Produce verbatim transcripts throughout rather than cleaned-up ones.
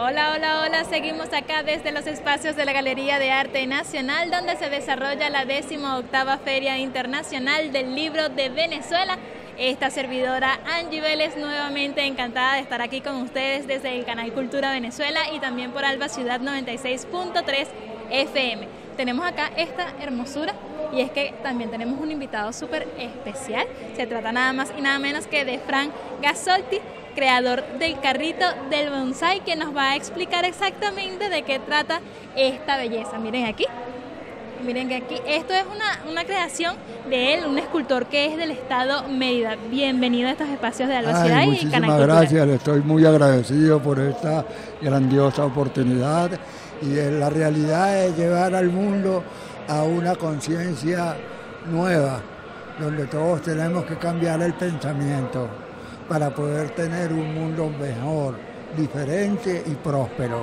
Hola, hola, hola, seguimos acá desde los espacios de la Galería de Arte Nacional, donde se desarrolla la décima octava Feria Internacional del Libro de Venezuela. Esta servidora Angie Vélez, nuevamente encantada de estar aquí con ustedes desde el canal Cultura Venezuela y también por Alba Ciudad noventa y seis punto tres F M. Tenemos acá esta hermosura y es que también tenemos un invitado súper especial. Se trata nada más y nada menos que de Fran Gasolti, creador del carrito del bonsai, que nos va a explicar exactamente de qué trata esta belleza. Miren aquí, miren que aquí, esto es una, una creación de él, un escultor que es del estado Mérida. Bienvenido a estos espacios de Alba Ciudad y Canal Cultura. Muchísimas gracias, le estoy muy agradecido por esta grandiosa oportunidad y la realidad es llevar al mundo a una conciencia nueva, donde todos tenemos que cambiar el pensamiento para poder tener un mundo mejor, diferente y próspero.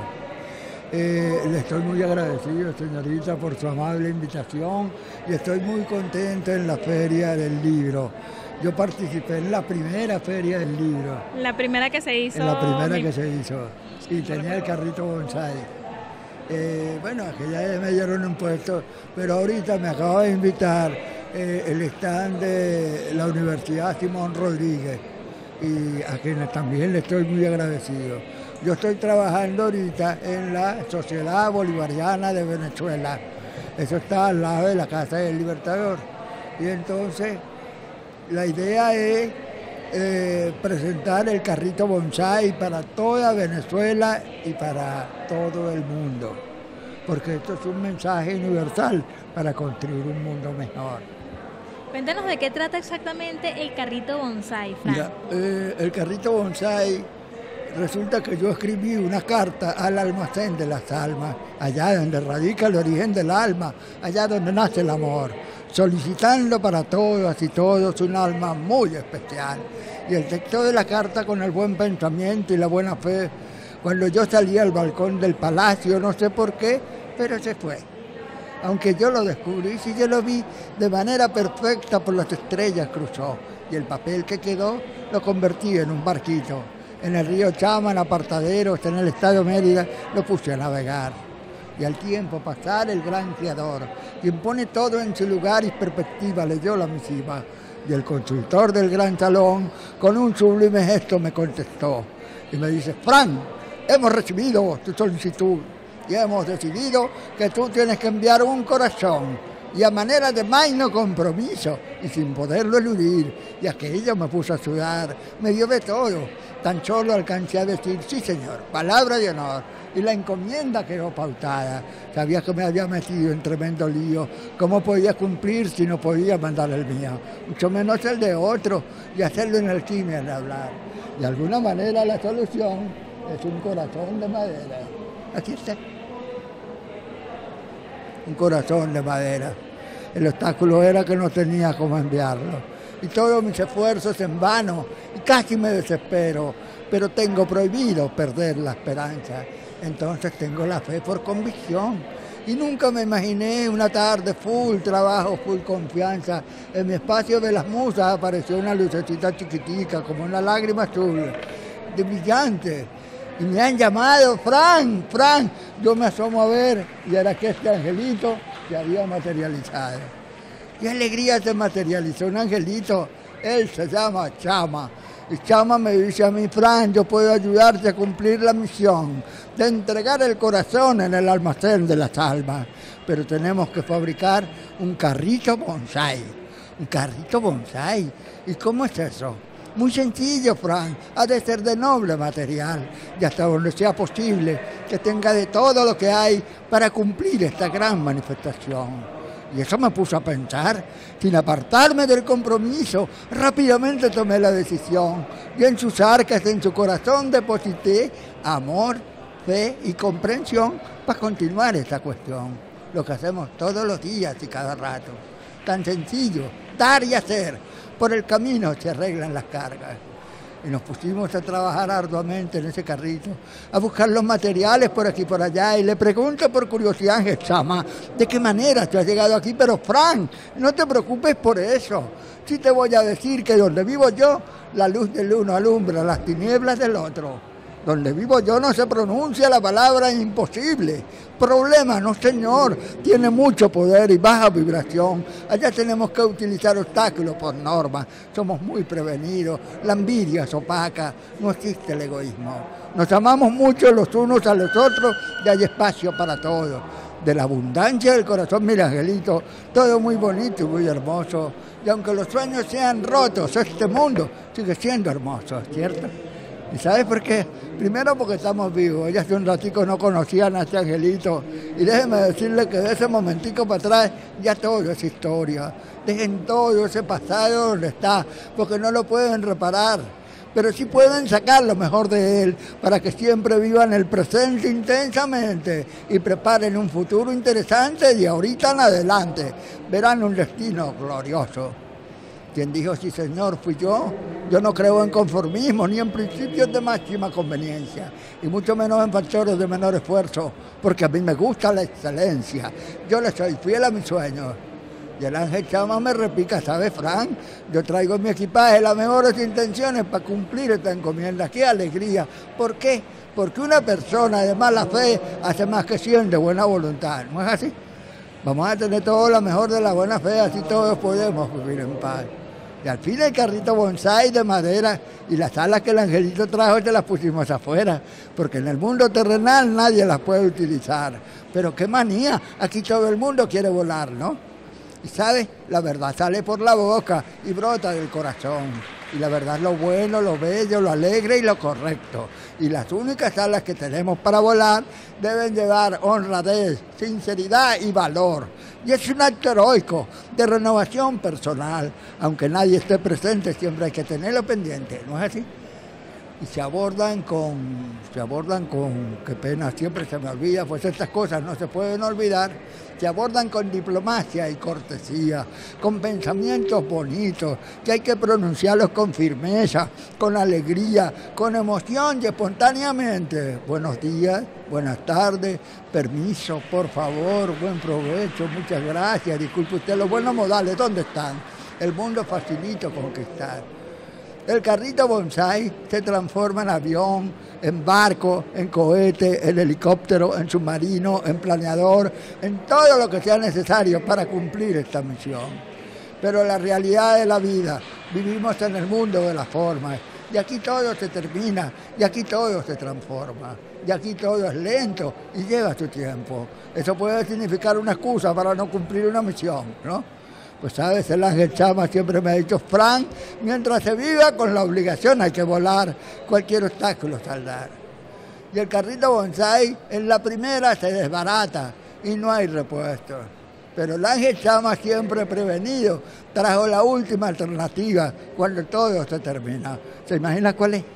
Eh, le estoy muy agradecido, señorita, por su amable invitación y estoy muy contento en la Feria del Libro. Yo participé en la primera Feria del Libro. La primera que se hizo. En la primera que se hizo. Sí, tenía el carrito bonsai. Eh, bueno, aquella vez me dieron un puesto, pero ahorita me acaba de invitar eh, el stand de la Universidad Simón Rodríguez, y a quienes también le estoy muy agradecido. Yo estoy trabajando ahorita en la Sociedad Bolivariana de Venezuela, eso está al lado de la Casa del Libertador, y entonces la idea es eh, presentar el carrito bonsai para toda Venezuela y para todo el mundo, porque esto es un mensaje universal para construir un mundo mejor. Cuéntanos de qué trata exactamente el carrito bonsai, Fran. Mira, eh, el carrito bonsai, resulta que yo escribí una carta al almacén de las almas, allá donde radica el origen del alma, allá donde nace el amor, solicitando para todas y todos un alma muy especial. Y el texto de la carta, con el buen pensamiento y la buena fe, cuando yo salí al balcón del palacio, no sé por qué, pero se fue. Aunque yo lo descubrí, sí, yo lo vi de manera perfecta, por las estrellas cruzó, y el papel que quedó lo convertí en un barquito. En el río Chama, en Apartaderos, en el estado Mérida, lo puse a navegar. Y al tiempo pasar, el gran creador, quien pone todo en su lugar y perspectiva, leyó la misiva. Y el consultor del gran salón, con un sublime gesto, me contestó. Y me dice: Fran, hemos recibido tu solicitud y hemos decidido que tú tienes que enviar un corazón, y a manera de magno compromiso, y sin poderlo eludir, y aquello me puso a sudar, me dio de todo, tan solo alcancé a decir: sí señor, palabra de honor, y la encomienda quedó pautada. Sabía que me había metido en tremendo lío, ¿cómo podía cumplir si no podía mandar el mío? Mucho menos el de otro, y hacerlo en alquimia de hablar. De alguna manera la solución es un corazón de madera. Aquí está. Un corazón de madera. El obstáculo era que no tenía cómo enviarlo. Y todos mis esfuerzos en vano, y casi me desespero, pero tengo prohibido perder la esperanza. Entonces tengo la fe por convicción. Y nunca me imaginé una tarde full trabajo, full confianza. En mi espacio de las musas apareció una lucecita chiquitica, como una lágrima azul, de brillante. Y me han llamado: Fran, Fran. Yo me asomo a ver, y era que este angelito se había materializado. ¡Qué alegría! Se materializó un angelito. Él se llama Chama. Y Chama me dice a mí: Fran, yo puedo ayudarte a cumplir la misión de entregar el corazón en el almacén de las almas. Pero tenemos que fabricar un carrito bonsai. Un carrito bonsai. ¿Y cómo es eso? Muy sencillo, Fran, ha de ser de noble material, y hasta donde sea posible, que tenga de todo lo que hay para cumplir esta gran manifestación. Y eso me puso a pensar, sin apartarme del compromiso, rápidamente tomé la decisión, y en sus arcas, en su corazón, deposité amor, fe y comprensión para continuar esta cuestión, lo que hacemos todos los días y cada rato. Tan sencillo, dar y hacer. Por el camino se arreglan las cargas. Y nos pusimos a trabajar arduamente en ese carrito, a buscar los materiales por aquí y por allá, y le pregunto por curiosidad a Chama: ¿de qué manera tú has llegado aquí? Pero Fran, no te preocupes por eso. Sí te voy a decir que donde vivo yo, la luz del uno alumbra las tinieblas del otro. Donde vivo yo no se pronuncia la palabra imposible. Problema, no señor, tiene mucho poder y baja vibración. Allá tenemos que utilizar obstáculos por norma. Somos muy prevenidos, la envidia es opaca, no existe el egoísmo. Nos amamos mucho los unos a los otros y hay espacio para todos. De la abundancia del corazón, mira Angelito, todo muy bonito y muy hermoso. Y aunque los sueños sean rotos, este mundo sigue siendo hermoso, ¿cierto? ¿Y sabes por qué? Primero porque estamos vivos. Ella hace un ratico no conocían a este Angelito. Y déjenme decirle que de ese momentico para atrás ya todo es historia. Dejen todo ese pasado donde está, porque no lo pueden reparar. Pero sí pueden sacar lo mejor de él para que siempre vivan el presente intensamente y preparen un futuro interesante de ahorita en adelante. Verán un destino glorioso. Quien dijo, sí señor, fui yo. Yo no creo en conformismo ni en principios de máxima conveniencia, y mucho menos en factores de menor esfuerzo, porque a mí me gusta la excelencia. Yo le soy fiel a mis sueños. Y el ángel Chama me repica, ¿sabes, Frank? Yo traigo en mi equipaje las mejores intenciones para cumplir esta encomienda. ¡Qué alegría! ¿Por qué? Porque una persona de mala fe hace más que cien de buena voluntad. ¿No es así? Vamos a tener todo lo mejor de la buena fe, así todos podemos vivir en paz. Y al fin el carrito bonsái de madera y las alas que el angelito trajo te las pusimos afuera, porque en el mundo terrenal nadie las puede utilizar. Pero qué manía, aquí todo el mundo quiere volar, ¿no? Y sabes, la verdad sale por la boca y brota del corazón. Y la verdad es lo bueno, lo bello, lo alegre y lo correcto. Y las únicas alas que tenemos para volar deben llevar honradez, sinceridad y valor. Y es un acto heroico de renovación personal. Aunque nadie esté presente, siempre hay que tenerlo pendiente, ¿no es así? Y se abordan con, se abordan con, qué pena, siempre se me olvida, pues estas cosas no se pueden olvidar, se abordan con diplomacia y cortesía, con pensamientos bonitos, que hay que pronunciarlos con firmeza, con alegría, con emoción y espontáneamente. Buenos días, buenas tardes, permiso, por favor, buen provecho, muchas gracias, disculpe usted, los buenos modales, ¿dónde están? El mundo facilito conquistar. El carrito bonsái se transforma en avión, en barco, en cohete, en helicóptero, en submarino, en planeador, en todo lo que sea necesario para cumplir esta misión. Pero la realidad de la vida, vivimos en el mundo de las formas, y aquí todo se termina, y aquí todo se transforma, y aquí todo es lento y lleva su tiempo. Eso puede significar una excusa para no cumplir una misión, ¿no? Pues sabes, el ángel Chama siempre me ha dicho, Frank, mientras se viva con la obligación hay que volar, cualquier obstáculo saldar. Y el carrito bonsái en la primera se desbarata y no hay repuesto. Pero el ángel Chama siempre prevenido trajo la última alternativa cuando todo se termina. ¿Se imagina cuál es?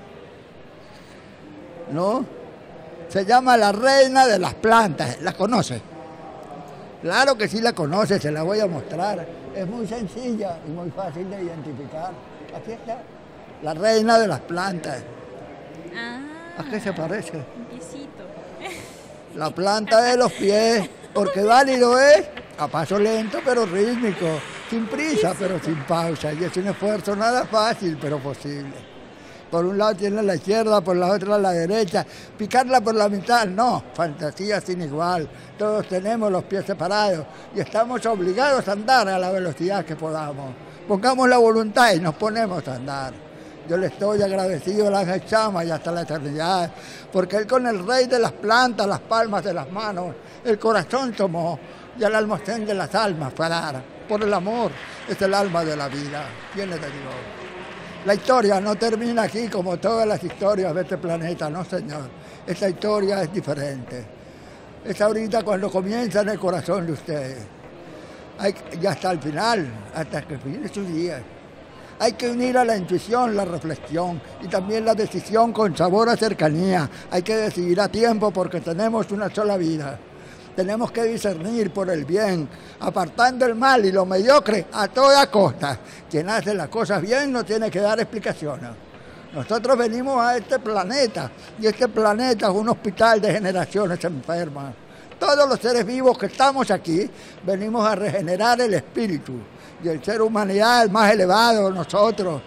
¿No? Se llama la reina de las plantas. ¿La conoce? Claro que sí la conoce, se la voy a mostrar. Es muy sencilla y muy fácil de identificar. Aquí está, la reina de las plantas. Ah, ¿A qué se parece? Un pisito. La planta de los pies, porque válido es a paso lento pero rítmico, sin prisa pero sin pausa. Y es un esfuerzo nada fácil pero posible. Por un lado tiene la izquierda, por la otra la derecha. Picarla por la mitad, no, fantasía sin igual. Todos tenemos los pies separados y estamos obligados a andar a la velocidad que podamos. Pongamos la voluntad y nos ponemos a andar. Yo le estoy agradecido al ángel Chama y hasta la eternidad, porque él con el rey de las plantas, las palmas de las manos, el corazón tomó y el almacén de las almas para por el amor, es el alma de la vida, viene de Dios. La historia no termina aquí como todas las historias de este planeta, no señor. Esta historia es diferente. Es ahorita cuando comienza en el corazón de ustedes. Hay, y hasta el final, hasta que fine sus días. Hay que unir a la intuición, la reflexión y también la decisión con sabor a cercanía. Hay que decidir a tiempo porque tenemos una sola vida. Tenemos que discernir por el bien, apartando el mal y lo mediocre a toda costa. Quien hace las cosas bien no tiene que dar explicaciones. Nosotros venimos a este planeta y este planeta es un hospital de generaciones enfermas. Todos los seres vivos que estamos aquí venimos a regenerar el espíritu y el ser humanidad, el más elevado, nosotros.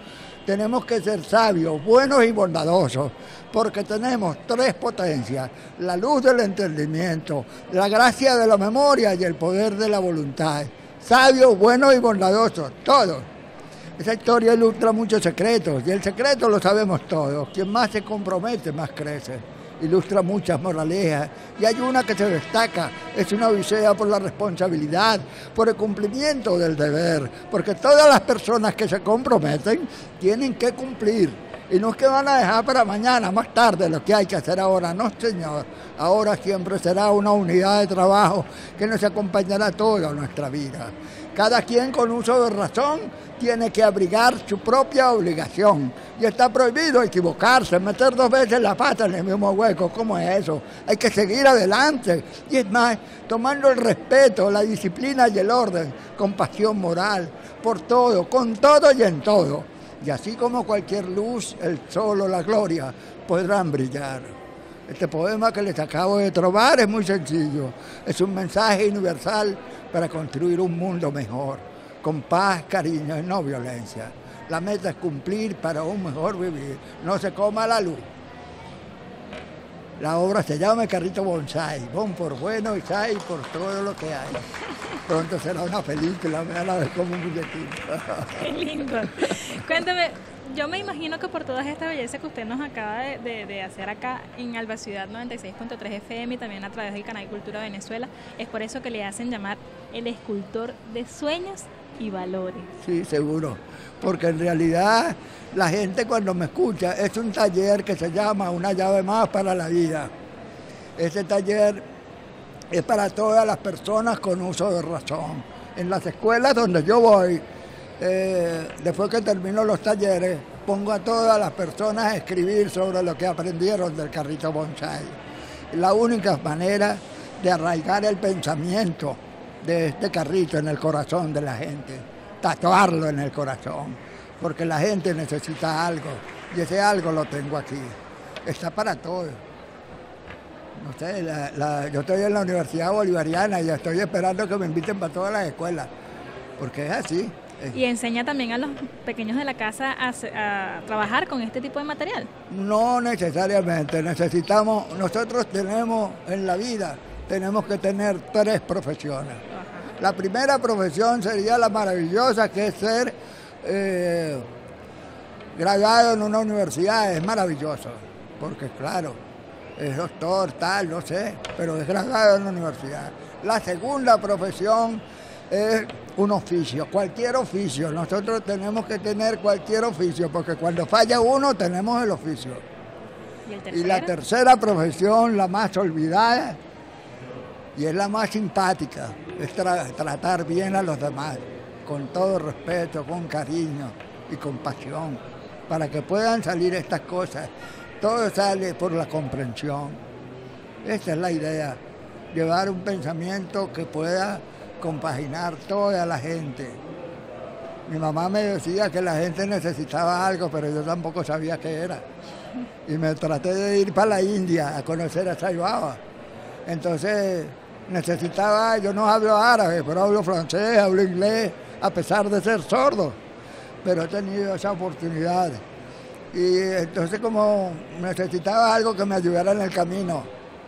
tenemos que ser sabios, buenos y bondadosos, porque tenemos tres potencias: la luz del entendimiento, la gracia de la memoria y el poder de la voluntad. Sabios, buenos y bondadosos, todos. Esa historia ilustra muchos secretos, y el secreto lo sabemos todos. Quien más se compromete, más crece. Ilustra muchas moralejas, y hay una que se destaca: es una odisea por la responsabilidad, por el cumplimiento del deber, porque todas las personas que se comprometen tienen que cumplir, y no es que van a dejar para mañana, más tarde, lo que hay que hacer ahora. No, señor, ahora siempre será una unidad de trabajo que nos acompañará toda nuestra vida. Cada quien con uso de razón tiene que abrigar su propia obligación, y está prohibido equivocarse, meter dos veces la pata en el mismo hueco. ¿Cómo es eso? Hay que seguir adelante, y es más, tomando el respeto, la disciplina y el orden, con pasión moral, por todo, con todo y en todo. Y así como cualquier luz, el sol o la gloria podrán brillar. Este poema que les acabo de trobar es muy sencillo, es un mensaje universal para construir un mundo mejor, con paz, cariño y no violencia. La meta es cumplir para un mejor vivir, no se coma la luz. La obra se llama El Carrito Bonsai, bon por bueno y sai por todo lo que hay. Pronto será una película, me van a ver como un muñequito. Qué lindo. Cuéntame, yo me imagino que por toda esta belleza que usted nos acaba de, de, de hacer acá en Alba Ciudad noventa y seis punto tres F M y también a través del canal Cultura Venezuela, es por eso que le hacen llamar el escultor de sueños y valores. Sí, seguro, porque en realidad la gente cuando me escucha, es un taller que se llama Una llave más para la vida. Ese taller es para todas las personas con uso de razón. En las escuelas donde yo voy, eh, después que termino los talleres, pongo a todas las personas a escribir sobre lo que aprendieron del carrito bonsai. La única manera de arraigar el pensamiento de este carrito en el corazón de la gente, tatuarlo en el corazón, porque la gente necesita algo, y ese algo lo tengo aquí. Está para todos. No sé, la, la, yo estoy en la Universidad Bolivariana y estoy esperando que me inviten para todas las escuelas, porque es así. ¿Y enseña también a los pequeños de la casa a, a trabajar con este tipo de material? No necesariamente, necesitamos, nosotros tenemos en la vida, tenemos que tener tres profesiones. Ajá. La primera profesión sería la maravillosa, que es ser eh, graduado en una universidad. Es maravilloso, porque claro, es doctor, tal, no sé, pero es graduado en una universidad. La segunda profesión es un oficio, cualquier oficio. Nosotros tenemos que tener cualquier oficio, porque cuando falla uno tenemos el oficio. ¿Y, y la tercera profesión, la más olvidada, y es la más simpática, es tra tratar bien a los demás, con todo respeto, con cariño y compasión, para que puedan salir estas cosas. Todo sale por la comprensión. Esa es la idea, llevar un pensamiento que pueda compaginar toda la gente. Mi mamá me decía que la gente necesitaba algo, pero yo tampoco sabía qué era. Y me traté de ir para la India a conocer a Sai Baba. Entonces necesitaba, yo no hablo árabe, pero hablo francés, hablo inglés, a pesar de ser sordo. Pero he tenido esa oportunidad. Y entonces como necesitaba algo que me ayudara en el camino,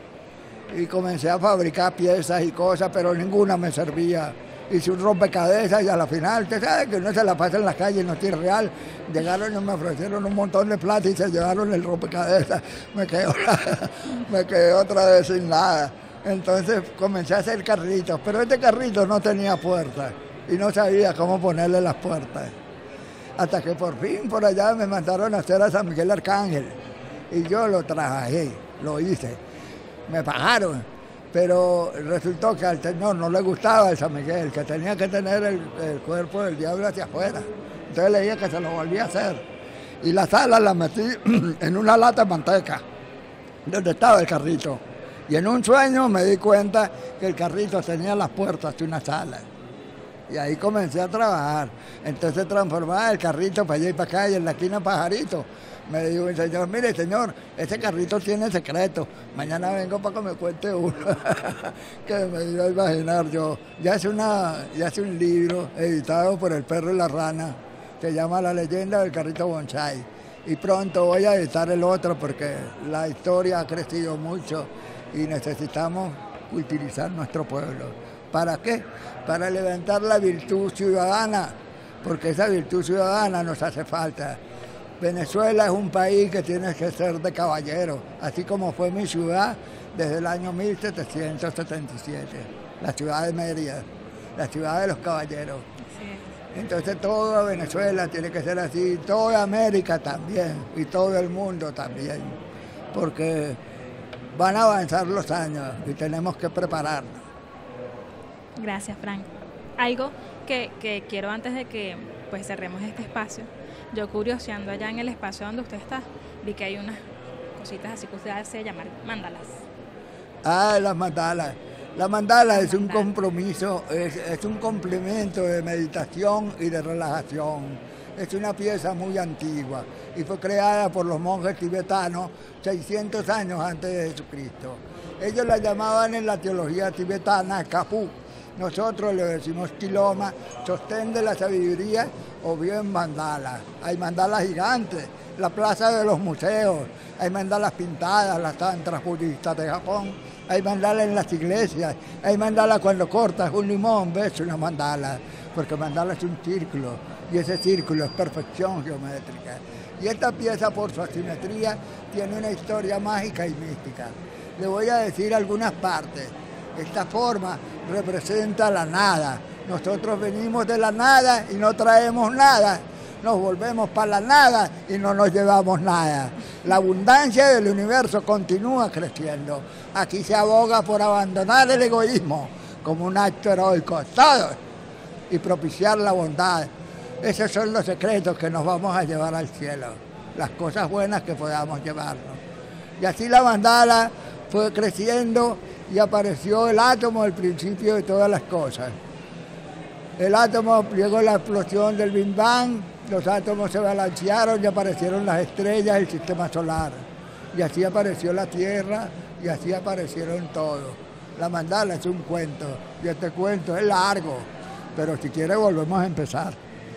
y comencé a fabricar piezas y cosas, pero ninguna me servía. Hice un rompecabezas y a la final, usted sabe que uno se la pasa en la calle y no tiene real. Llegaron y me ofrecieron un montón de plata y se llevaron el rompecabezas. Me quedé, me quedé otra vez sin nada. Entonces comencé a hacer carritos, pero este carrito no tenía puertas y no sabía cómo ponerle las puertas. Hasta que por fin por allá me mandaron a hacer a San Miguel Arcángel y yo lo trabajé, lo hice. Me pagaron, pero resultó que al Señor no le gustaba el San Miguel, que tenía que tener el, el cuerpo del diablo hacia afuera. Entonces le dije que se lo volvía a hacer. Y la sala la metí en una lata de manteca, donde estaba el carrito. Y en un sueño me di cuenta que el carrito tenía las puertas de una sala. Y ahí comencé a trabajar. Entonces transformaba el carrito para allá y para acá, y en la esquina Pajarito. Me dijo el señor, mire señor, ese carrito tiene secreto, mañana vengo para que me cuente uno. Que me iba a imaginar yo. Ya hace, una, ya hace un libro editado por El Perro y la Rana, Se llama La leyenda del carrito bonsai. Y pronto voy a editar el otro porque la historia ha crecido mucho y necesitamos utilizar nuestro pueblo. ¿Para qué? Para levantar la virtud ciudadana, porque esa virtud ciudadana nos hace falta. Venezuela es un país que tiene que ser de caballero, así como fue mi ciudad desde el año mil setecientos setenta y siete, la ciudad de Mérida, la ciudad de los caballeros. Entonces toda Venezuela tiene que ser así, toda América también y todo el mundo también, porque van a avanzar los años y tenemos que prepararnos. Gracias, Frank. Algo que, que quiero antes de que pues cerremos este espacio, yo curioseando allá en el espacio donde usted está, vi que hay unas cositas así que usted hace llamar mandalas. Ah, las mandalas. La mandala es un compromiso, es, es un complemento de meditación y de relajación. Es una pieza muy antigua y fue creada por los monjes tibetanos seiscientos años antes de Jesucristo. Ellos la llamaban en la teología tibetana kapú. Nosotros le decimos tiloma, sostén de la sabiduría o bien mandala. Hay mandalas gigantes, la plaza de los museos, hay mandalas pintadas, las tantras budistas de Japón. Hay mandala en las iglesias, hay mandala cuando cortas un limón, ves una mandala, porque mandala es un círculo, y ese círculo es perfección geométrica. Y esta pieza, por su asimetría, tiene una historia mágica y mística. Le voy a decir algunas partes. Esta forma representa la nada. Nosotros venimos de la nada y no traemos nada. Nos volvemos para la nada y no nos llevamos nada. La abundancia del universo continúa creciendo. Aquí se aboga por abandonar el egoísmo como un acto heroico, todos, y propiciar la bondad. Esos son los secretos que nos vamos a llevar al cielo, las cosas buenas que podamos llevarnos. Y así la mandala fue creciendo y apareció el átomo, el principio de todas las cosas. El átomo llegó la explosión del Big Bang, los átomos se balancearon y aparecieron las estrellas del sistema solar. Y así apareció la Tierra y así aparecieron todos. La mandala es un cuento y este cuento es largo, pero si quiere volvemos a empezar.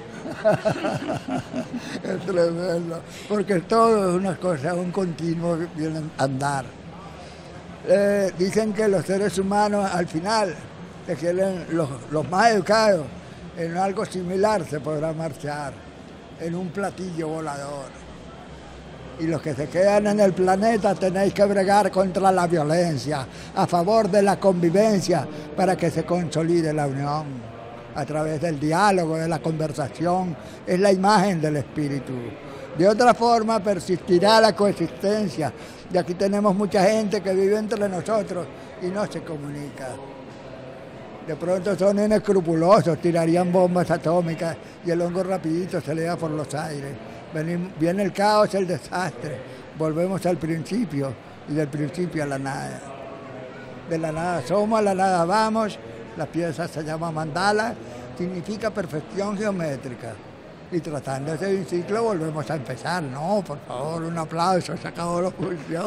Es tremendo, porque todo es una cosa, un continuo bien andar. Eh, dicen que los seres humanos al final, que quieren los, los más educados, en algo similar se podrá marchar, en un platillo volador. Y los que se quedan en el planeta tenéis que bregar contra la violencia, a favor de la convivencia, para que se consolide la unión. A través del diálogo, de la conversación, es la imagen del espíritu. De otra forma persistirá la coexistencia. Y aquí tenemos mucha gente que vive entre nosotros y no se comunica. De pronto son inescrupulosos, tirarían bombas atómicas y el hongo rapidito se eleva por los aires. Viene el caos, el desastre. Volvemos al principio y del principio a la nada. De la nada somos, a la nada vamos. La pieza se llama mandala, significa perfección geométrica. Y tratándose de un ciclo volvemos a empezar. No, por favor, un aplauso, se acabó la función.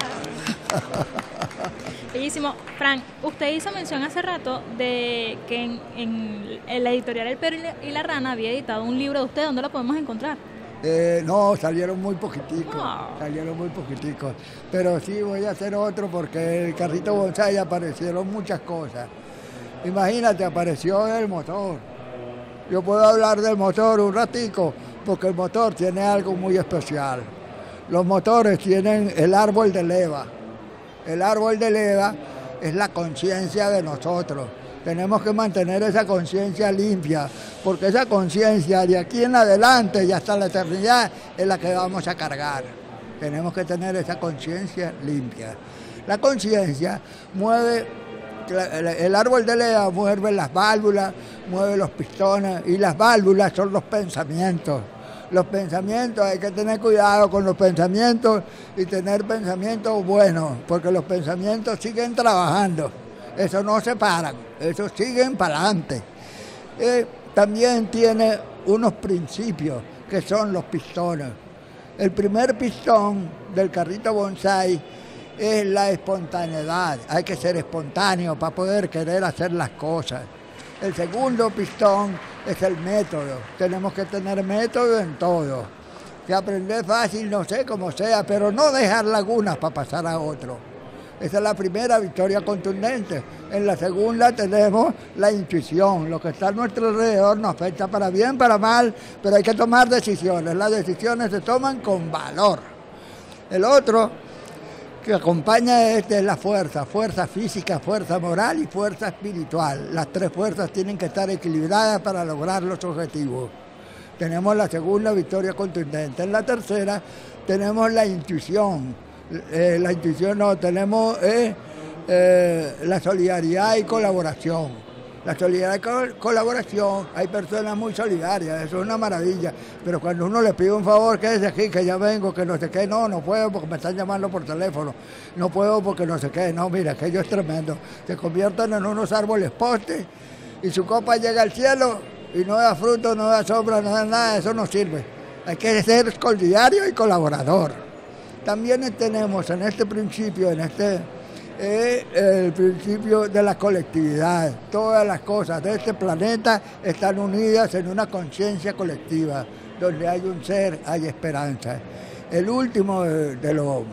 Bellísimo. Frank, usted hizo mención hace rato de que en, en, en la editorial El Perro y la Rana había editado un libro de usted. ¿Dónde lo podemos encontrar? Eh, no, salieron muy poquiticos, oh. salieron muy poquiticos. Pero sí voy a hacer otro porque el carrito bonsai aparecieron muchas cosas. Imagínate, apareció el motor. Yo puedo hablar del motor un ratico porque el motor tiene algo muy especial. Los motores tienen el árbol de leva. El árbol de leva es la conciencia de nosotros. Tenemos que mantener esa conciencia limpia, porque esa conciencia de aquí en adelante y hasta la eternidad es la que vamos a cargar. Tenemos que tener esa conciencia limpia. La conciencia mueve, el árbol de leva mueve las válvulas, mueve los pistones, y las válvulas son los pensamientos. Los pensamientos, hay que tener cuidado con los pensamientos y tener pensamientos buenos, porque los pensamientos siguen trabajando. Eso no se paran, eso siguen para adelante. Eh, también tiene unos principios que son los pistones. El primer pistón del carrito bonsai es la espontaneidad. Hay que ser espontáneo para poder querer hacer las cosas. El segundo pistón es el método. Tenemos que tener método en todo. Que aprender fácil, no sé cómo sea, pero no dejar lagunas para pasar a otro. Esa es la primera victoria contundente. En la segunda tenemos la intuición. Lo que está a nuestro alrededor nos afecta para bien, para mal, pero hay que tomar decisiones. Las decisiones se toman con valor. El otro que acompaña este es la fuerza, fuerza física, fuerza moral y fuerza espiritual. Las tres fuerzas tienen que estar equilibradas para lograr los objetivos. Tenemos la segunda victoria contundente. En la tercera tenemos la intuición. Eh, la intuición no, tenemos eh, eh, la solidaridad y colaboración. La solidaridad y col colaboración, hay personas muy solidarias, eso es una maravilla, pero cuando uno le pide un favor, quédese aquí, que ya vengo, que no sé qué, no, no puedo porque me están llamando por teléfono, no puedo porque no sé qué, no, mira, aquello es tremendo, se convierten en unos árboles postes y su copa llega al cielo y no da fruto, no da sombra, no da nada, eso no sirve, hay que ser solidario y colaborador. También tenemos en este principio, en este... es el principio de la colectividad. Todas las cosas de este planeta están unidas en una conciencia colectiva. Donde hay un ser, hay esperanza. El último de, de, lo,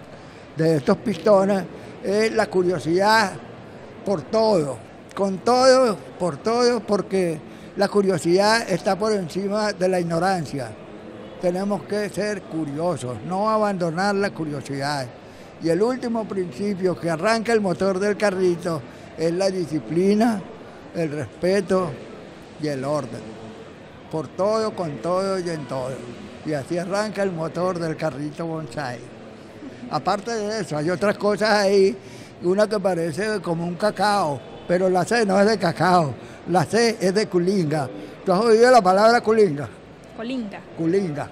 de estos pistones es la curiosidad por todo. Con todo, por todo, porque la curiosidad está por encima de la ignorancia. Tenemos que ser curiosos, no abandonar la curiosidad. Y el último principio que arranca el motor del carrito es la disciplina, el respeto y el orden. Por todo, con todo y en todo. Y así arranca el motor del carrito bonsái. Aparte de eso, hay otras cosas ahí, una que parece como un cacao, pero la C no es de cacao, la C es de culinga. ¿Tú has oído la palabra culinga? Colinga. Culinga.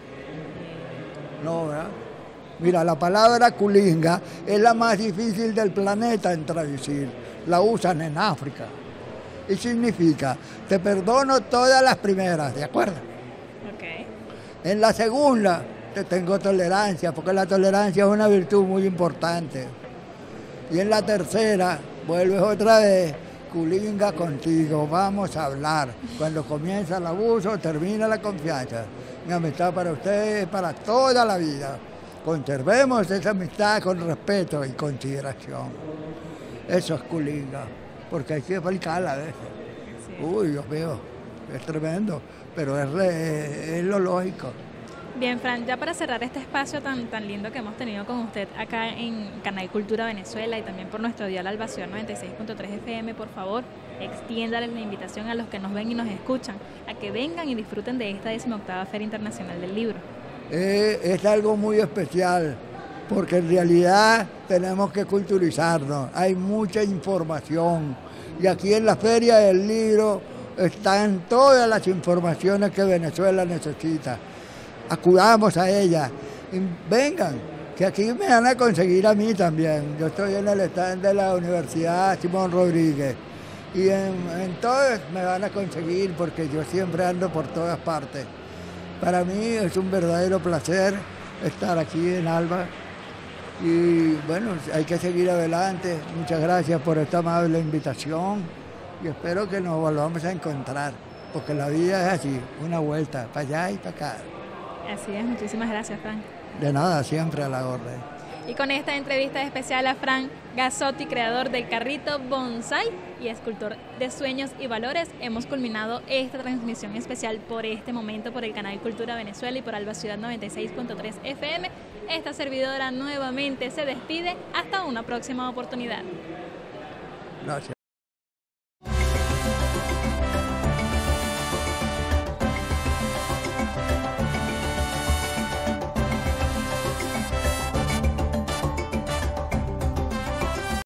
No, ¿verdad? Mira, la palabra culinga es la más difícil del planeta en traducir. La usan en África. Y significa, te perdono todas las primeras, ¿de acuerdo? Okay. En la segunda, te tengo tolerancia, porque la tolerancia es una virtud muy importante. Y en la tercera, vuelves otra vez, culinga contigo, vamos a hablar. Cuando comienza el abuso, termina la confianza. Mi amistad para ustedes es para toda la vida. Conservemos esa amistad con respeto y consideración. Eso es culinga, porque hay que aplicarla a veces. Sí. Uy, Dios mío, es tremendo, pero es, re, es lo lógico. Bien, Fran, ya para cerrar este espacio tan, tan lindo que hemos tenido con usted acá en Canal Cultura Venezuela y también por nuestro dial Alba Ciudad noventa y seis punto tres F M, por favor, extiéndales la invitación a los que nos ven y nos escuchan, a que vengan y disfruten de esta decimoctava Feria Internacional del Libro. Eh, es algo muy especial, porque en realidad tenemos que culturizarnos, hay mucha información, y aquí en la Feria del Libro están todas las informaciones que Venezuela necesita. Acudamos a ella, y vengan, que aquí me van a conseguir a mí también. Yo estoy en el stand de la Universidad Simón Rodríguez, y en, en todos me van a conseguir, porque yo siempre ando por todas partes. Para mí es un verdadero placer estar aquí en Alba y bueno, hay que seguir adelante. Muchas gracias por esta amable invitación y espero que nos volvamos a encontrar, porque la vida es así, una vuelta, para allá y para acá. Así es, muchísimas gracias, Fran. De nada, siempre a la orden. Y con esta entrevista especial a Fran Gazzotti, creador del carrito bonsái y escultor de sueños y valores, hemos culminado esta transmisión especial por este momento por el canal Cultura Venezuela y por Alba Ciudad noventa y seis punto tres F M. Esta servidora nuevamente se despide hasta una próxima oportunidad. Gracias.